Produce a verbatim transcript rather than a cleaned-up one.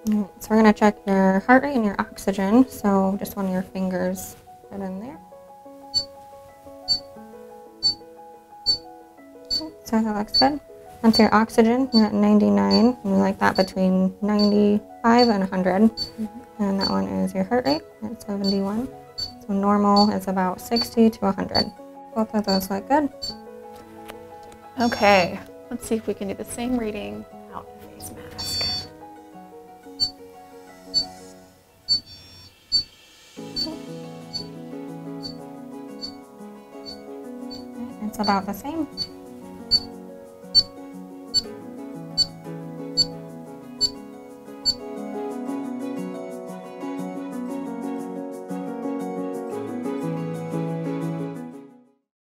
Right, so we're going to check your heart rate and your oxygen. So just one of your fingers put in there. So that looks good. Onto your oxygen, you're at ninety-nine. And we like that between ninety-five and one hundred. Mm-hmm. And that one is your heart rate at seventy-one. So normal is about sixty to one hundred. Both of those look good. Okay, let's see if we can do the same reading without the face mask. It's about the same.